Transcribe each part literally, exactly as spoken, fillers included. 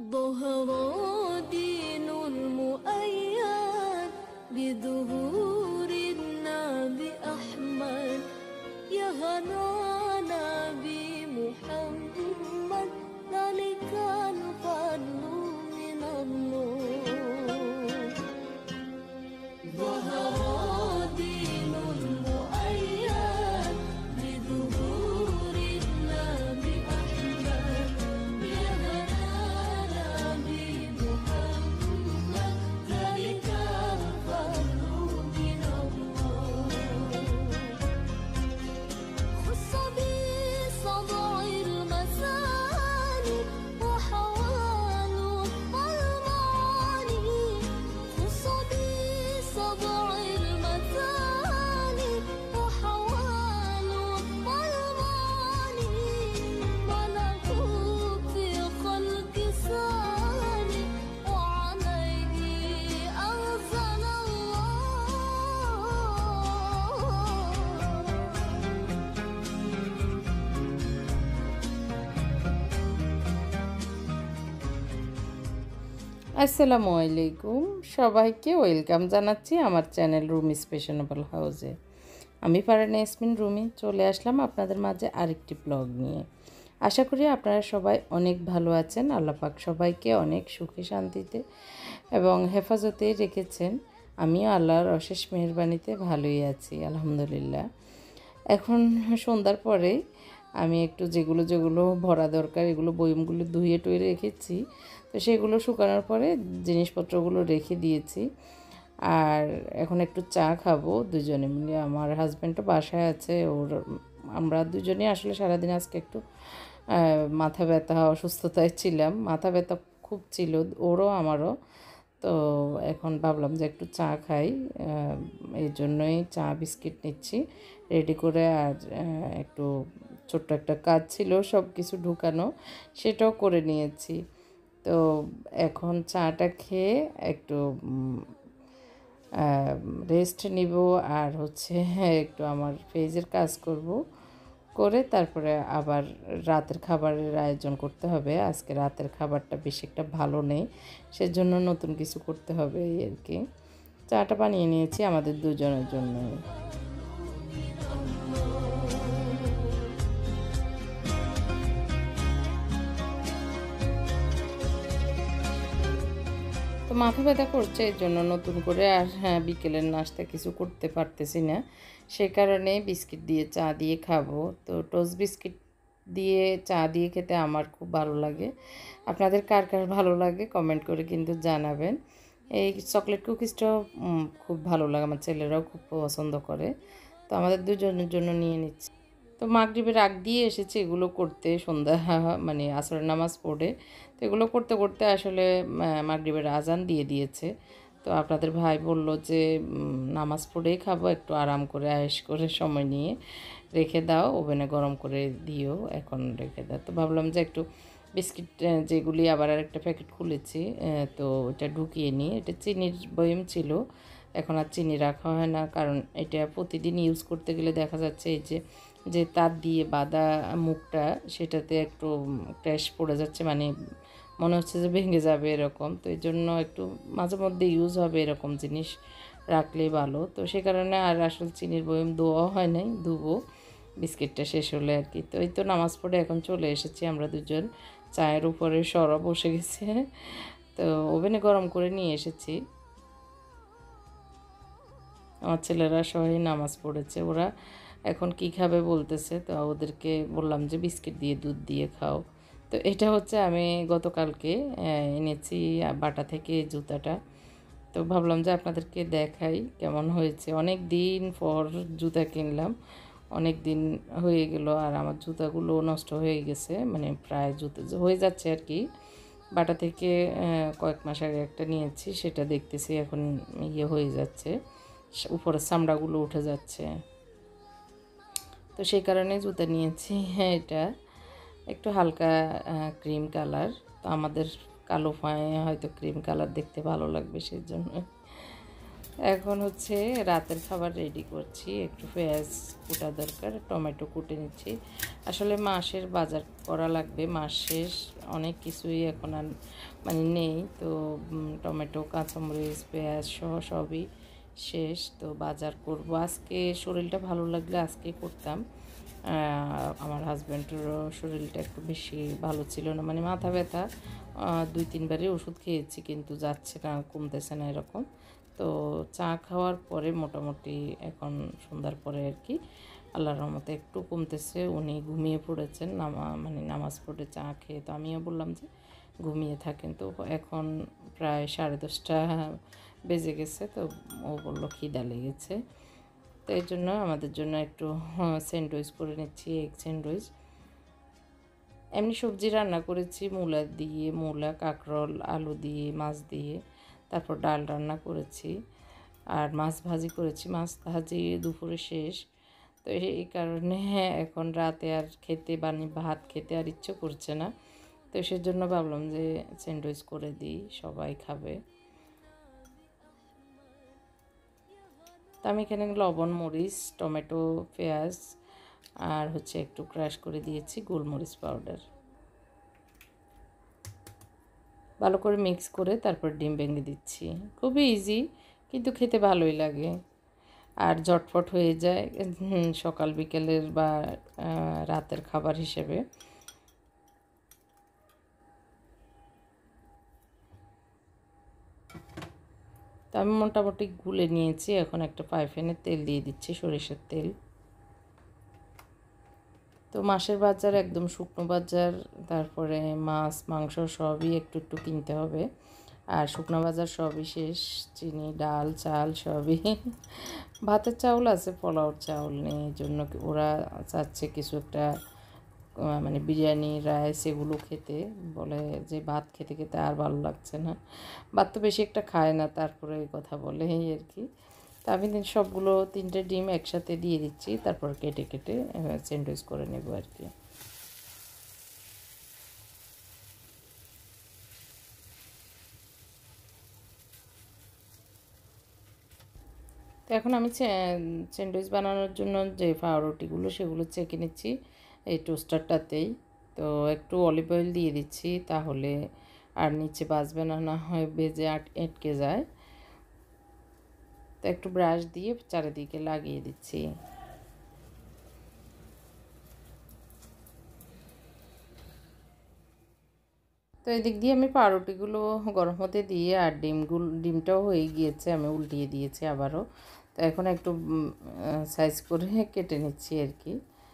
ظهر دين المؤيد بظهور النبي أحمد يا هنانا بمحمد ذلك الفضل من الله ظهر دين المؤيد بظهور النبي أحمد يا هنانا بمحمد ذلك الفضل من الله خص بصدع المسالك وحوال الظلماني خص بصدع المسالك وحوال الظلماني ملكوت في خلق سالك وعليه أنزل الله আসসালামু আলাইকুম সবাইকে ওয়েলকাম জানাচ্ছি আমার চ্যানেল রুমিস ফ্যাশনেবল হাউসে। আমি ফারহানা ইয়াসমিন রুমি চলে আসলাম আপনাদের মাঝে আরেকটি ব্লগ নিয়ে। আশা করি আপনারা সবাই অনেক ভালো আছেন। আল্লাহ পাক সবাইকে অনেক সুখে শান্তিতে এবং হেফাজতে রেখেছেন। আমিও আল্লাহর অশেষ মেহেরবানিতে ভালোই আছি আলহামদুলিল্লাহ। এখন সন্ধ্যার পরে আমি একটু যেগুলো যেগুলো ভরা দরকার এগুলো বয়মগুলো ধুয়ে টুয়ে রেখেছি, তো সেগুলো শুকানোর পরে জিনিসপত্রগুলো রেখে দিয়েছি। আর এখন একটু চা খাবো দুজনে মিলে। আমার হাজব্যান্ডও বাসায় আছে, ওর আমরা দুজনেই আসলে সারাদিন আজকে একটু মাথা ব্যথা অসুস্থতায় ছিলাম, মাথা ব্যথা খুব ছিল ওরও আমারও। তো এখন ভাবলাম যে একটু চা খাই, এই জন্যই চা বিস্কিট নিচ্ছি রেডি করে। আর একটু ছোট্ট একটা কাজ ছিল সব কিছু ঢুকানো, সেটাও করে নিয়েছি। তো এখন চাটা খেয়ে একটু রেস্ট নিব আর হচ্ছে একটু আমার পেজের কাজ করব, করে তারপরে আবার রাতের খাবারের আয়োজন করতে হবে। আজকে রাতের খাবারটা বেশি একটা ভালো নেই, সেজন্য নতুন কিছু করতে হবে এই আর কি। চাটা বানিয়ে নিয়েছি আমাদের দুজনের জন্য। তো মাথা ব্যথা করছে, এর জন্য নতুন করে আর হ্যাঁ বিকেলের নাস্তা কিছু করতে পারতেছি না, সেই কারণে বিস্কিট দিয়ে চা দিয়ে খাবো। তো টোস্ট বিস্কিট দিয়ে চা দিয়ে খেতে আমার খুব ভালো লাগে। আপনাদের কার কার ভালো লাগে কমেন্ট করে কিন্তু জানাবেন। এই চকলেট কুকিজটাও খুব ভালো লাগে, আমার ছেলেরাও খুব পছন্দ করে। তো আমাদের দুজনের জন্য নিয়ে নিচ্ছি। তো মাগরিবের আগ দিয়ে এসেছি এগুলো করতে, সন্ধ্যা মানে আসরের নামাজ পড়ে। তো এগুলো করতে করতে আসলে মাগরিবের আজান দিয়ে দিয়েছে। তো আপনাদের ভাই বলল যে নামাজ পড়েই খাবো, একটু আরাম করে আয়েশ করে সময় নিয়ে রেখে দাও, ওভেনে গরম করে দিও, এখন রেখে দাও। তো ভাবলাম যে একটু বিস্কিট যেগুলি আবার আরেকটা প্যাকেট খুলেছি, তো এটা ঢুকিয়ে নিই। এটা চিনির বয়ম ছিল, এখন আর চিনি রাখা হয় না, কারণ এটা প্রতিদিন ইউজ করতে গেলে দেখা যাচ্ছে এই যে যে তার দিয়ে বাঁধা মুখটা সেটাতে একটু ক্র্যাশ পড়ে যাচ্ছে, মানে মনে হচ্ছে যে ভেঙে যাবে এরকম। তো এই জন্য একটু মাঝে মধ্যে ইউজ হবে এরকম জিনিস রাখলেই ভালো। তো সে কারণে আর আসলে চিনির বয়ম ধোয়া হয় নাই, ধুবো বিস্কিটটা শেষ হলে আর কি। তো এই তো নামাজ পড়ে এখন চলে এসেছি আমরা দুজন, চায়ের উপরে সরা বসে গেছে। তো ওভেনে গরম করে নিয়ে এসেছি। আমার ছেলেরা সবাই নামাজ পড়েছে, ওরা এখন কি খাবে বলতেছে। তো ওদেরকে বললাম যে বিস্কিট দিয়ে দুধ দিয়ে খাও। তো এটা হচ্ছে আমি গতকালকে এনেছি বাটা থেকে জুতাটা, তো ভাবলাম যে আপনাদেরকে দেখাই কেমন হয়েছে। অনেক দিন পর জুতা কিনলাম, অনেক দিন হয়ে গেল, আর আমার জুতাগুলো নষ্ট হয়ে গেছে, মানে প্রায় জুতো হয়ে যাচ্ছে আর কি। বাটা থেকে কয়েক মাস আগে একটা নিয়েছি, সেটা দেখতেছি এখন ইয়ে হয়ে যাচ্ছে, উপরের চামড়াগুলো উঠে যাচ্ছে। তো সেই কারণে জুতা নিয়েছি। হ্যাঁ, এটা একটু হালকা ক্রিম কালার, তো আমাদের কালো পায়ে হয়তো ক্রিম কালার দেখতে ভালো লাগবে, সেই জন্য। এখন হচ্ছে রাতের খাবার রেডি করছি। একটু পেঁয়াজ কুটা দরকার, টমেটো কুটে নিচ্ছি। আসলে মাসের বাজার করা লাগবে, মাস শেষ, অনেক কিছুই এখন আর মানে নেই। তো টমেটো, কাঁচামরিচ, পেঁয়াজ সহ সবই শেষ। তো বাজার করব আজকে। শরীরটা ভালো লাগলে আজকে করতাম। আমার হাজব্যান্ডেরও শরীরটা একটু বেশি ভালো ছিল না, মানে মাথা ব্যথা, দুই তিনবারই ওষুধ খেয়েছি কিন্তু যাচ্ছে না, কমতেছে না এরকম। তো চা খাওয়ার পরে মোটামুটি এখন সন্ধ্যার পরে আর কি আল্লাহর রহমতে একটু কমতেছে। উনি ঘুমিয়ে পড়েছেন, নামা মানে নামাজ পড়ে চা খেয়ে। তো আমিও বললাম যে ঘুমিয়ে থাকেন। তো এখন প্রায় সাড়ে দশটা বেজে গেছে। তো ও বললো খিদা লেগেছে। তো এই জন্য আমাদের জন্য একটু স্যান্ডউইচ করে নিচ্ছি, এগ স্যান্ডউইচ। এমনি সবজি রান্না করেছি মূলা দিয়ে, মূলা, কাঁকরোল, আলু দিয়ে, মাছ দিয়ে। তারপর ডাল রান্না করেছি আর মাছ ভাজি করেছি। মাছ ভাজি দুপুরে শেষ। তো এই কারণে এখন রাতে আর খেতে বানি ভাত খেতে আর ইচ্ছে করছে না। তো সেজন্য ভাবলাম যে স্যান্ডউইচ করে দিই, সবাই খাবে। তো আমি এখানে লবণ, মরিচ, টমেটো, পেঁয়াজ আর হচ্ছে একটু ক্রাশ করে দিয়েছি গোলমরিচ পাউডার। ভালো করে মিক্স করে তারপর ডিম ভেঙে দিচ্ছি। খুবই ইজি কিন্তু খেতে ভালোই লাগে আর ঝটপট হয়ে যায় সকাল বিকেলের বা রাতের খাবার হিসেবে। তো আমি মোটামুটি গুলে নিয়েছি। এখন একটা ফ্রাই প্যানে তেল দিয়ে দিচ্ছি, সরিষার তেল। তো মাসের বাজার একদম শুকনো বাজার, তারপরে মাছ মাংস সবই একটু একটু কিনতে হবে। আর শুকনো বাজার সবই শেষ, চিনি, ডাল, চাল সবই। ভাতের চাউল আছে, পোলাওর চাউল নেই, এই জন্য ওরা চাচ্ছে কিছু একটা মানে বিরিয়ানি, রাইস এগুলো খেতে। বলে যে ভাত খেতে খেতে আর ভালো লাগছে না, ভাত তো বেশি একটা খায় না, তারপরে এই কথা বলে এই আর কি। তা আমি সবগুলো তিনটে ডিম একসাথে দিয়ে দিচ্ছি, তারপর কেটে কেটে স্যান্ডউইচ করে নেব আর কি। তো এখন আমি স্যান্ডউইচ বানানোর জন্য যে পাউরুটিগুলো সেগুলো চেকে নিচ্ছি এই টোস্টারটাতেই। তো একটু অলিভ অয়েল দিয়ে দিচ্ছি, তাহলে আর নিচে বাজবে না, না হয় বেজে আট আটকে যায়। তো একটু ব্রাশ দিয়ে চারিদিকে লাগিয়ে দিচ্ছি। তো এদিক দিয়ে আমি পাউরুটিগুলো গরম হতে দিয়ে আর ডিমগুলো ডিমটাও হয়ে গিয়েছে, আমি উল্টিয়ে দিয়েছি আবারও। তো এখন একটু সাইজ করে কেটে নিচ্ছি আর কি।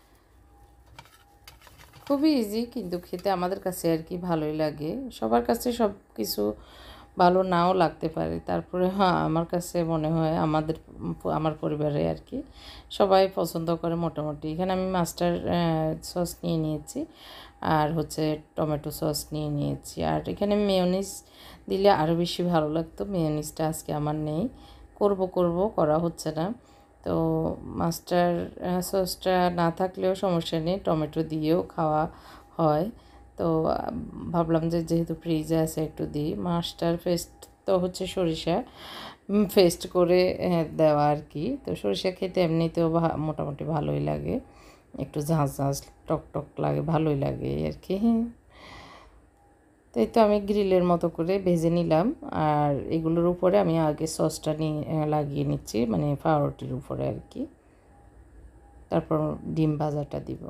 খুবই ইজি কিন্তু খেতে আমাদের কাছে আর কি ভালোই লাগে। সবার কাছে সব কিছু ভালো নাও লাগতে পারে, তারপরে হ্যাঁ আমার কাছে মনে হয় আমাদের আমার পরিবারে আর কি সবাই পছন্দ করে মোটামুটি। এখানে আমি মাস্টার সস নিয়ে নিয়েছি আর হচ্ছে টমেটো সস নিয়ে নিয়েছি। আর এখানে মেয়োনিজ দিলে আরও বেশি ভালো লাগতো, মেয়োনিজটা আজকে আমার নেই, করব করব করা হচ্ছে না। তো মাস্টার সসটা না থাকলেও সমস্যা নেই, টমেটো দিয়েও খাওয়া হয়। তো ভাবলাম যে যেহেতু ফ্রিজে আছে একটু দিই। মাস্টার পেস্ট তো হচ্ছে সরিষা পেস্ট করে দেওয়া আর কি। তো সরিষা খেতে এমনিতেও মোটামুটি ভালোই লাগে, একটু ঝাঁঝ ঝাঁঝ টক টক লাগে, ভালোই লাগে আর কি। তো এই তো আমি গ্রিলের মতো করে ভেজে নিলাম। আর এগুলোর উপরে আমি আগে সসটা নিয়ে লাগিয়ে নিচ্ছি, মানে পাউরুটির উপরে আর কি। তারপর ডিম ভাজাটা দিব।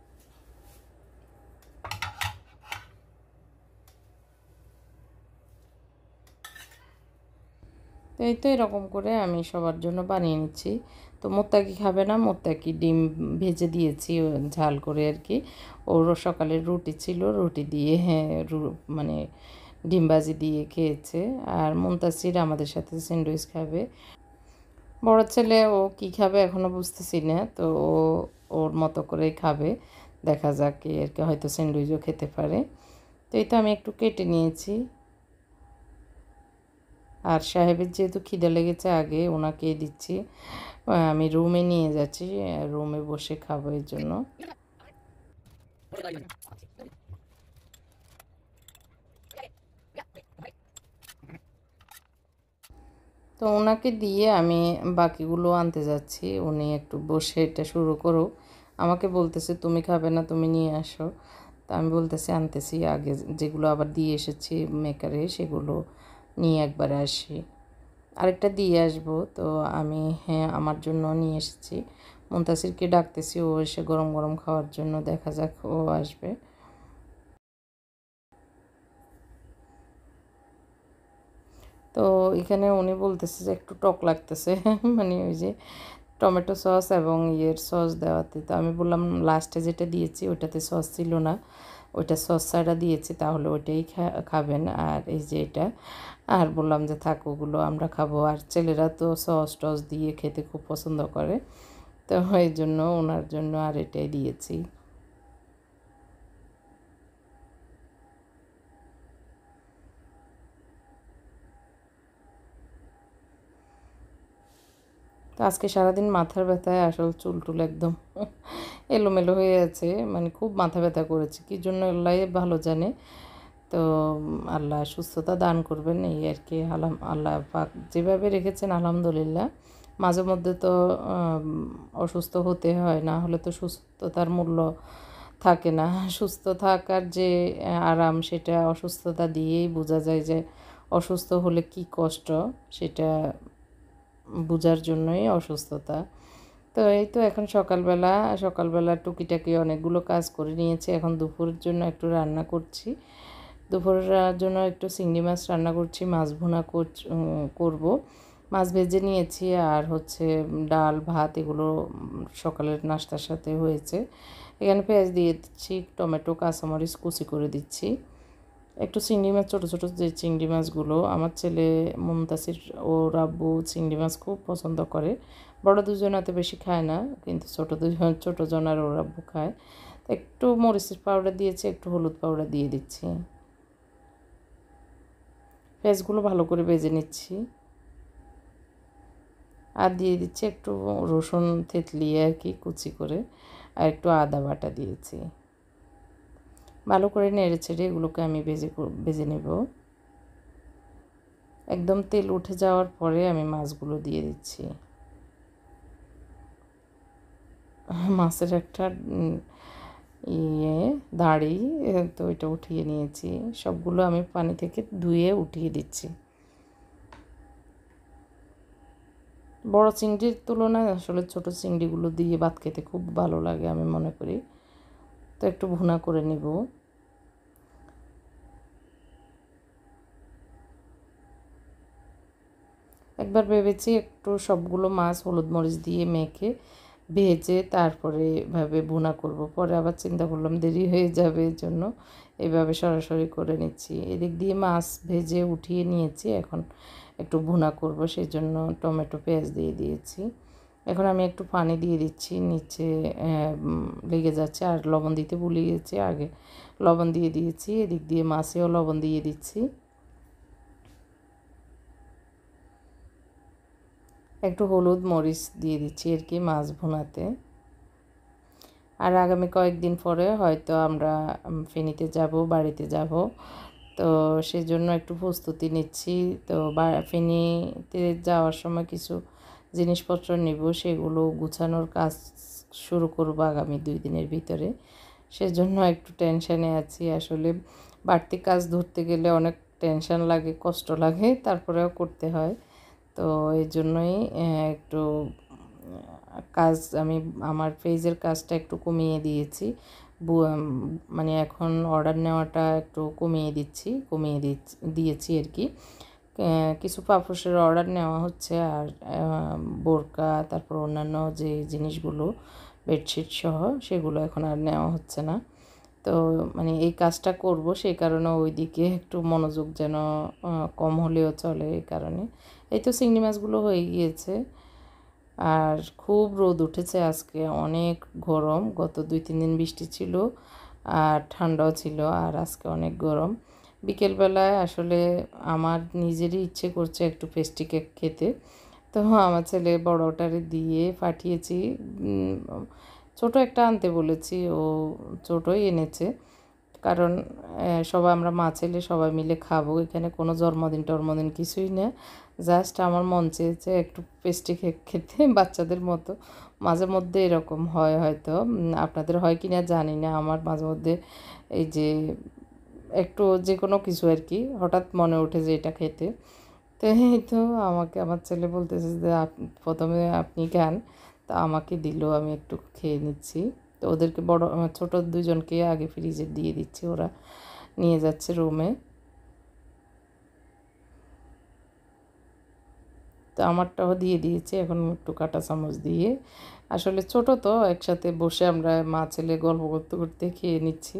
তো এই তো এরকম করে আমি সবার জন্য বানিয়ে নিচ্ছি। তো মোত্তাকি খাবে না, মোত্তাকি ডিম ভেজে দিয়েছি ঝাল করে আর কি। ওর সকালের রুটি ছিল, রুটি দিয়ে হ্যাঁ মানে ডিম ভাজি দিয়ে খেয়েছে। আর মুনতাসির আমাদের সাথে স্যান্ডউইচ খাবে। বড় ছেলে ও কি খাবে এখনও বুঝতেছি না, তো ও ওর মতো করেই খাবে, দেখা যাক আর কি, হয়তো স্যান্ডউইচও খেতে পারে। তো এই তো আমি একটু কেটে নিয়েছি। আর সাহেবের যেহেতু খিদে লেগেছে আগে ওনাকে দিচ্ছি, আমি রুমে নিয়ে যাচ্ছি, রুমে বসে খাবো এর জন্য। তো ওনাকে দিয়ে আমি বাকিগুলো আনতে যাচ্ছি। উনি একটু বসে এটা শুরু করুক। আমাকে বলতেছে তুমি খাবে না, তুমি নিয়ে আসো। তো আমি বলতেছি আনতেছি, আগে যেগুলো আবার দিয়ে এসেছি মেকারে সেগুলো নিয়ে একবারে আসি, আরেকটা দিয়ে আসবো। তো আমি হ্যাঁ আমার জন্য নিয়ে এসেছি। মুনতাসিরকে ডাকতেছি, ও এসে গরম গরম খাওয়ার জন্য, দেখা যাক ও আসবে। তো এখানে উনি বলতেছে যে একটু টক লাগতেছে মানে ওই যে টমেটো সস এবং ইয়ের সস দেওয়াতে। তো আমি বললাম লাস্টে যেটা দিয়েছি ওইটাতে সস ছিল না, ওইটা সস ছাড়া দিয়েছি, তাহলে ওইটাই খাবেন। আর এই যে এটা, আর বললাম যে থাক ওগুলো আমরা খাবো, আর ছেলেরা তো সস টস দিয়ে খেতে খুব পছন্দ করে, তো এই জন্য ওনার জন্য আর এটাই দিয়েছি। তো আজকে সারাদিন মাথার ব্যথায় আসল চুল টুল একদম এলোমেলো হয়ে আছে, মানে খুব মাথা ব্যথা করেছে, কী জন্য আল্লাহ ভালো জানে। তো আল্লাহ সুস্থতা দান করবেন এই আর কি। আলহাম আল্লাহ পাক যেভাবে রেখেছেন আলহামদুলিল্লাহ। মাঝে মধ্যে তো অসুস্থ হতে হয়, না হলে তো সুস্থতার মূল্য থাকে না। সুস্থ থাকার যে আরাম সেটা অসুস্থতা দিয়েই বোঝা যায়, যে অসুস্থ হলে কি কষ্ট সেটা বোঝার জন্যই অসুস্থতা। তো এই তো এখন সকালবেলা সকালবেলা টুকিটাকি অনেকগুলো কাজ করে নিয়েছি। এখন দুপুরের জন্য একটু রান্না করছি, দুপুরের জন্য একটু চিংড়ি মাছ রান্না করছি, মাছ ভুনা করব। মাছ ভেজে নিয়েছি, আর হচ্ছে ডাল ভাত এগুলো সকালের নাস্তার সাথে হয়েছে। এখানে পেঁয়াজ দিয়ে দিচ্ছি, টমেটো কাঁচামরিচ কুচি করে দিচ্ছি। একটু চিংড়ি মাছ, ছোটো ছোটো যে চিংড়ি মাছগুলো, আমার ছেলে মুনতাসির ও রাব্বু চিংড়ি মাছ খুব পছন্দ করে। বড় দুজন এত বেশি খায় না, কিন্তু ছোটো দুজন ছোটো জন আর ও রাব্বু খায়। একটু মরিচের পাউডার দিয়েছি, একটু হলুদ পাউডার দিয়ে দিচ্ছি। পেঁয়াজগুলো ভালো করে ভেজে নিচ্ছি, আর দিয়ে দিচ্ছি একটু রসুন থেতলিয়ে আর কি কুচি করে, আর একটু আদা বাটা দিয়েছি। ভালো করে নেড়ে ছেড়ে এগুলোকে আমি ভেজে ভেজে নেব। একদম তেল উঠে যাওয়ার পরে আমি মাছগুলো দিয়ে দিচ্ছি। মাছের একটা ইয়ে দাড়ি, তো এটা উঠিয়ে নিয়েছি। সবগুলো আমি পানি থেকে ধুয়ে উঠিয়ে দিচ্ছি। বড় চিংড়ির তুলনায় আসলে ছোট চিংড়িগুলো দিয়ে ভাত খেতে খুব ভালো লাগে আমি মনে করি। তো একটু ভুনা করে নিব। একবার ভেবেছি একটু সবগুলো মাছ হলুদ মরিচ দিয়ে মেখে ভেজে তারপরে এভাবে ভুনা করব, পরে আবার চিন্তা করলাম দেরি হয়ে যাবে, এর জন্য এভাবে সরাসরি করে নিচ্ছি। এদিক দিয়ে মাছ ভেজে উঠিয়ে নিয়েছি, এখন একটু ভুনা করব, সেই জন্য টমেটো পেঁয়াজ দিয়ে দিয়েছি। এখন আমি একটু পানি দিয়ে দিচ্ছি, নিচে লেগে যাচ্ছে, আর লবণ দিতে ভুলে গেছি, আগে লবণ দিয়ে দিয়েছি। এদিক দিয়ে মাছেও লবণ দিয়ে দিচ্ছি। একটু হলুদ মরিচ দিয়ে দিচ্ছি আর কি মাছ ভুনাতে। আর আগামী কয়েকদিন পরে হয়তো আমরা ফেনীতে যাব, বাড়িতে যাব, তো সেই জন্য একটু প্রস্তুতি নিচ্ছি। তো বা ফেনীতে যাওয়ার সময় কিছু জিনিসপত্র নেব, সেগুলো গুছানোর কাজ শুরু করব আগামী দুই দিনের ভিতরে। সেজন্য একটু টেনশানে আছি। আসলে বাড়তি কাজ ধরতে গেলে অনেক টেনশান লাগে, কষ্ট লাগে, তারপরেও করতে হয়। তো এই জন্যই একটু কাজ আমি আমার পেজের কাজটা একটু কমিয়ে দিয়েছি, মানে এখন অর্ডার নেওয়াটা একটু কমিয়ে দিচ্ছি কমিয়ে দিয়েছি আর কি। কিছু পাপোশের অর্ডার নেওয়া হচ্ছে, আর বোরকা, তারপর অন্যান্য যে জিনিসগুলো বেডশিট সহ সেগুলো এখন আর নেওয়া হচ্ছে না। তো মানে এই কাজটা করব, সেই কারণে ওই দিকে একটু মনোযোগ যেন কম হলেও চলে, এই কারণে। এই তো চিংড়ি মাছগুলো হয়ে গিয়েছে, আর খুব রোদ উঠেছে আজকে, অনেক গরম। গত দুই তিন দিন বৃষ্টি ছিল আর ঠান্ডাও ছিল, আর আজকে অনেক গরম। বিকেলবেলায় আসলে আমার নিজেরই ইচ্ছে করছে একটু পেস্ট্রি কেক খেতে, তো আমার ছেলে বড়টারে দিয়ে পাঠিয়েছি। ছোটো একটা আনতে বলেছি, ও ছোটোই এনেছে, কারণ সবাই আমরা মা ছেলে সবাই মিলে খাবো। এখানে কোনো জন্মদিন টন্মদিন কিছুই না, জাস্ট আমার মন চেয়েছে একটু পেস্ট্রি কেক খেতে বাচ্চাদের মতো। মাঝে মধ্যে এরকম হয়, হয়তো আপনাদের হয় কি না জানি না, আমার মাঝে মধ্যে এই যে একটু যে কোনো কিছু আর কি হঠাৎ মনে ওঠে যে এটা খেতে। তো এই তো আমাকে আমার ছেলে বলতেছে যে প্রথমে আপনি খান, তা আমাকে দিল, আমি একটু খেয়ে নিচ্ছি। তো ওদেরকে বড় ছোট দুজনকে আগে ফ্রিজে দিয়ে দিচ্ছি, ওরা নিয়ে যাচ্ছে রুমে। তো আমারটাও দিয়ে দিয়েছি, এখন একটু কাঁটা চামচ দিয়ে, আসলে ছোট তো একসাথে বসে আমরা মা ছেলে গল্প করতে করতে খেয়ে নিচ্ছি।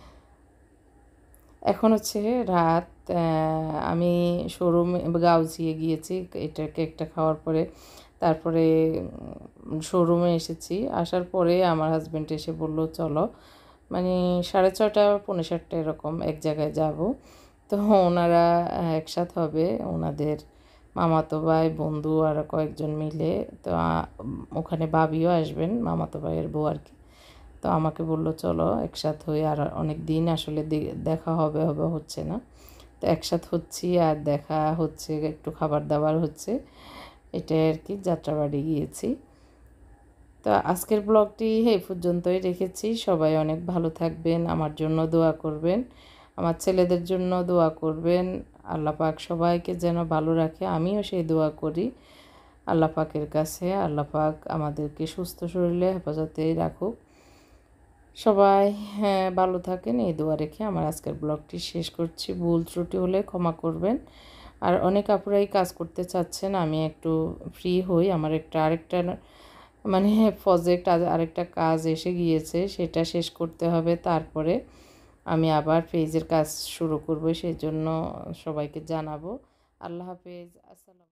এখন হচ্ছে রাত, আমি শোরুমে গাউছিয়ে গিয়েছি এটা কেকটা খাওয়ার পরে, তারপরে শোরুমে এসেছি। আসার পরে আমার হাজব্যান্ড এসে বলল চলো, মানে সাড়ে ছয়টা পৌনে সাতটা এরকম এক জায়গায় যাব। তো ওনারা একসাথ হবে, ওনাদের মামাতো ভাই বন্ধু আর কয়েকজন মিলে। তো ওখানে ভাবিও আসবেন, মামাতো ভাইয়ের বউ আর কি। তো আমাকে বলল চলো একসাথ হই, আর অনেক দিন আসলে দেখা হবে হবে হচ্ছে না, তো একসাথ হচ্ছি আর দেখা হচ্ছে, একটু খাবার দাবার হচ্ছে, এটাই আর কি। যাত্রাবাড়ি গিয়েছি। তো আজকের ব্লগটি এই পর্যন্তই রেখেছি। সবাই অনেক ভালো থাকবেন, আমার জন্য দোয়া করবেন, আমার ছেলেদের জন্য দোয়া করবেন। আল্লাহ পাক সবাইকে যেন ভালো রাখে, আমিও সেই দোয়া করি আল্লাহ পাকের কাছে। আল্লাহ পাক আমাদেরকে সুস্থ শরীরে হেফাজতেই রাখুক। সবাই হ্যাঁ ভালো থাকেন, এই দোয়া রেখে আমার আজকের ব্লগটি শেষ করছি। ভুল ত্রুটি হলে ক্ষমা করবেন। আর অনেক আপুরাই কাজ করতে চাচ্ছেন, আমি একটু ফ্রি হই, আমার একটা আরেকটা মানে প্রজেক্ট আরেকটা কাজ এসে গিয়েছে, সেটা শেষ করতে হবে, তারপরে আমি আবার পেজের কাজ শুরু করব, সেই জন্য সবাইকে জানাবো। আল্লাহ হাফেজ, আসসালাম।